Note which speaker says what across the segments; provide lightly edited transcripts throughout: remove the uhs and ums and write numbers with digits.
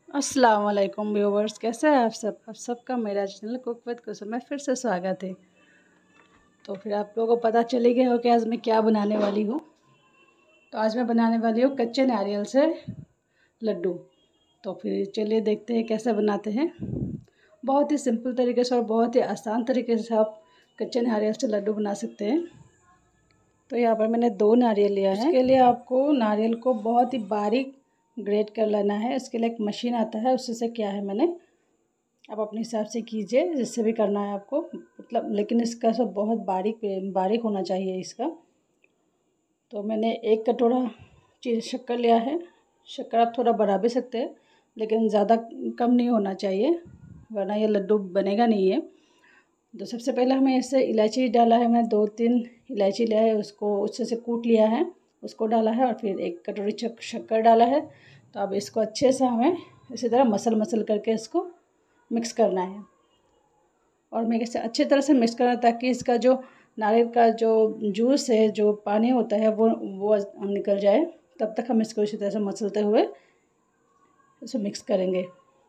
Speaker 1: अस्सलाम वालेकुम व्यूवर्स, कैसे हैं आप सबका मेरा चैनल कुक विद कुसुम में फिर से स्वागत है। तो फिर आप लोगों को पता चली गया हो कि आज मैं क्या बनाने वाली हूँ। तो आज मैं बनाने वाली हूँ कच्चे नारियल से लड्डू। तो फिर चलिए देखते हैं कैसे बनाते हैं। बहुत ही सिंपल तरीके से और बहुत ही आसान तरीके से आप कच्चे नारियल से लड्डू बना सकते हैं। तो यहाँ पर मैंने 2 नारियल लिया है। इसके लिए आपको नारियल को बहुत ही बारीक ग्रेट कर लेना है। इसके लिए एक मशीन आता है, उससे से किया है मैंने। आप अपने हिसाब से कीजिए, जिससे भी करना है आपको, मतलब लेकिन इसका सब बहुत बारीक होना चाहिए इसका। तो मैंने 1 कटोरा शक्कर लिया है। शक्कर आप थोड़ा बढ़ा भी सकते हैं, लेकिन ज़्यादा कम नहीं होना चाहिए, वरना ये लड्डू बनेगा नहीं है। तो सबसे पहले हमें इससे इलायची डाला है। मैं 2-3 इलायची लिया है, उसको उससे से कूट लिया है, उसको डाला है और फिर 1 कटोरी शक्कर डाला है। तो अब इसको अच्छे से हमें इसी तरह मसल करके इसको मिक्स करना है। और मैं इसे अच्छी तरह से मिक्स करना, ताकि इसका जो नारियल का जो जूस है, जो पानी होता है, वो निकल जाए। तब तक हम इसको इसी तरह से मसलते हुए इसे मिक्स करेंगे।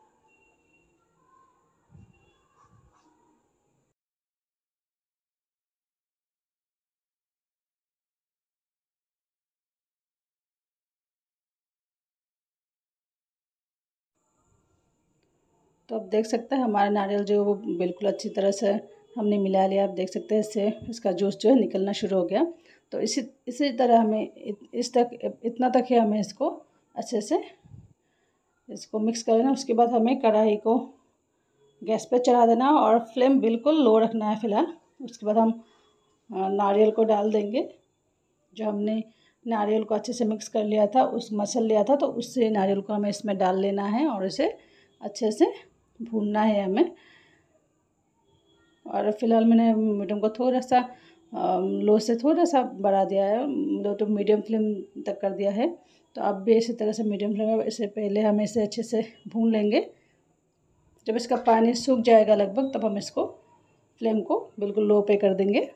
Speaker 1: तो आप देख सकते हैं हमारा नारियल जो वो बिल्कुल अच्छी तरह से हमने मिला लिया। आप देख सकते हैं इससे इसका जूस जो है निकलना शुरू हो गया। तो इसी तरह हमें इतना तक ही हमें इसको अच्छे से इसको मिक्स कर लेना। उसके बाद हमें कढ़ाई को गैस पे चढ़ा देना और फ्लेम बिल्कुल लो रखना है फ़िलहाल। उसके बाद हम नारियल को डाल देंगे। जो हमने नारियल को अच्छे से मिक्स कर लिया था, मसल लिया था, तो उससे नारियल को हमें इसमें डाल लेना है और इसे अच्छे से भूनना है हमें। और फिलहाल मैंने मीडियम को थोड़ा सा लो से थोड़ा सा बढ़ा दिया है, लो टू मीडियम फ्लेम तक कर दिया है। तो अब भी इसी तरह से मीडियम फ्लेम में इससे पहले हम इसे अच्छे से भून लेंगे। जब इसका पानी सूख जाएगा लगभग, तब हम इसको फ्लेम को बिल्कुल लो पे कर देंगे।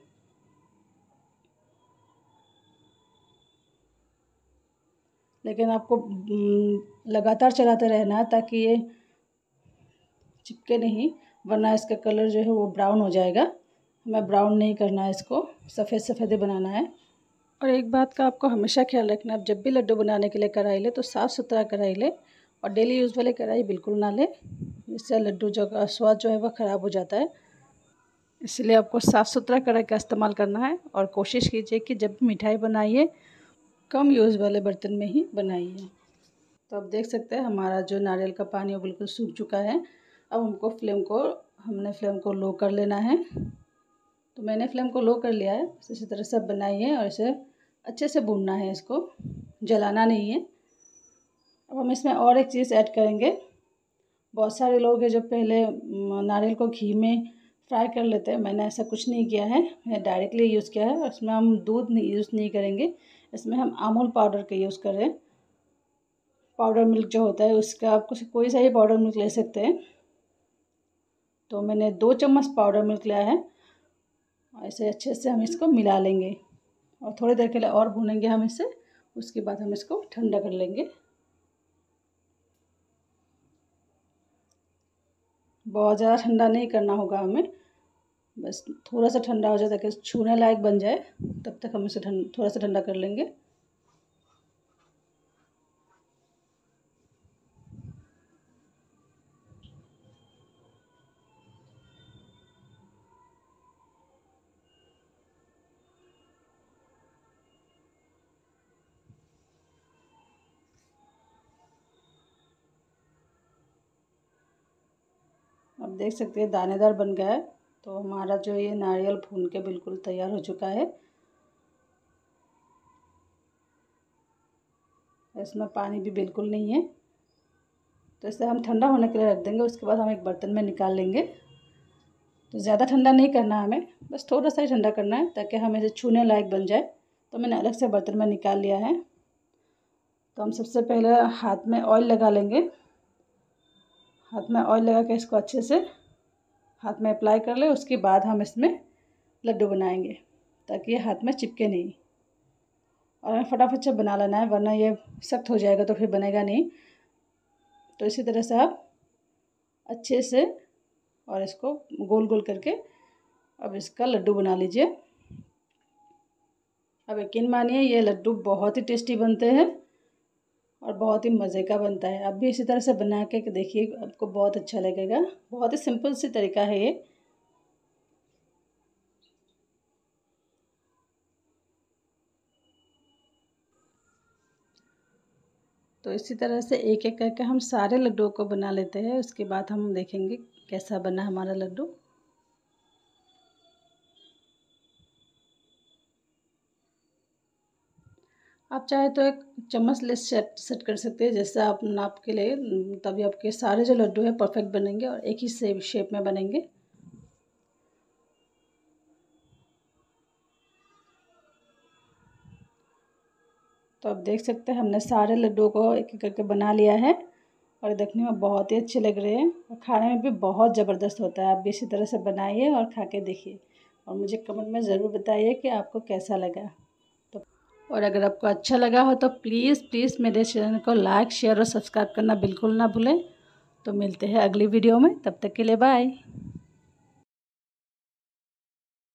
Speaker 1: लेकिन आपको लगातार चलाते रहना है, ताकि ये चिपके नहीं, वरना इसका कलर जो है वो ब्राउन हो जाएगा। हमें ब्राउन नहीं करना है, इसको सफ़ेद सफ़ेद ही बनाना है। और एक बात का आपको हमेशा ख्याल रखना है, आप जब भी लड्डू बनाने के लिए कढ़ाई ले तो साफ़ सुथरा कढ़ाई ले, और डेली यूज़ वाले कढ़ाई बिल्कुल ना ले। इससे लड्डू जो का स्वाद जो है वह ख़राब हो जाता है। इसलिए आपको साफ़ सुथरा कढ़ाई का इस्तेमाल करना है। और कोशिश कीजिए कि जब भी मिठाई बनाइए, कम यूज़ वाले बर्तन में ही बनाइए। तो आप देख सकते हैं हमारा जो नारियल का पानी वो बिल्कुल सूख चुका है। अब हमने फ्लेम को लो कर लेना है। तो मैंने फ्लेम को लो कर लिया है। इसी तरह से बनाइए और इसे अच्छे से भूनना है, इसको जलाना नहीं है। अब हम इसमें और एक चीज़ ऐड करेंगे। बहुत सारे लोग हैं जो पहले नारियल को घी में फ्राई कर लेते हैं। मैंने ऐसा कुछ नहीं किया है, मैं डायरेक्टली यूज़ किया है। इसमें हम दूध यूज़ नहीं करेंगे, इसमें हम अमूल पाउडर का यूज़ कर रहे हैं। पाउडर मिल्क जो होता है उसका, आप कोई सा ही पाउडर मिल्क ले सकते हैं। तो मैंने 2 चम्मच पाउडर मिल्क लिया है। ऐसे अच्छे से हम इसको मिला लेंगे और थोड़ी देर के लिए और भूनेंगे हम इसे। उसके बाद हम इसको ठंडा कर लेंगे। बहुत ज़्यादा ठंडा नहीं करना होगा हमें, बस थोड़ा सा ठंडा हो जाए ताकि छूने लायक बन जाए। तब तक हम इसे थोड़ा सा ठंडा कर लेंगे। अब देख सकते हैं दानेदार बन गया है। तो हमारा जो ये नारियल भून के बिल्कुल तैयार हो चुका है। इसमें पानी भी बिल्कुल नहीं है। तो इसे हम ठंडा होने के लिए रख देंगे। उसके बाद हम एक बर्तन में निकाल लेंगे। तो ज़्यादा ठंडा नहीं करना हमें, बस थोड़ा सा ही ठंडा करना है, ताकि हम इसे छूने लायक बन जाए। तो मैंने अलग से बर्तन में निकाल लिया है। तो हम सबसे पहले हाथ में ऑयल लगा लेंगे। हाथ में ऑयल लगा के इसको अच्छे से हाथ में अप्लाई कर ले। उसके बाद हम इसमें लड्डू बनाएंगे, ताकि ये हाथ में चिपके नहीं। और हमें फटाफट से बना लेना है, वरना ये सख्त हो जाएगा तो फिर बनेगा नहीं। तो इसी तरह से आप अच्छे से और इसको गोल गोल करके अब इसका लड्डू बना लीजिए। अब यकीन मानिए ये लड्डू बहुत ही टेस्टी बनते हैं और बहुत ही मज़े का बनता है। आप भी इसी तरह से बना के देखिए, आपको बहुत अच्छा लगेगा। बहुत ही सिंपल सी तरीका है ये। तो इसी तरह से एक एक करके हम सारे लड्डुओं को बना लेते हैं। उसके बाद हम देखेंगे कैसा बना हमारा लड्डू। आप चाहे तो एक चम्मच ले सेट कर सकते हैं, जैसे आप नाप के लिए, तभी आपके सारे जो लड्डू है परफेक्ट बनेंगे और एक ही शेप में बनेंगे। तो आप देख सकते हैं हमने सारे लड्डुओं को एक एक करके बना लिया है और देखने में बहुत ही अच्छे लग रहे हैं और खाने में भी बहुत ज़बरदस्त होता है। आप भी इसी तरह से बनाइए और खा के देखिए और मुझे कमेंट में ज़रूर बताइए कि आपको कैसा लगा। तो और अगर आपको अच्छा लगा हो तो प्लीज़ प्लीज़ मेरे चैनल को लाइक, शेयर और सब्सक्राइब करना बिल्कुल ना भूलें। तो मिलते हैं अगली वीडियो में, तब तक के लिए बाय।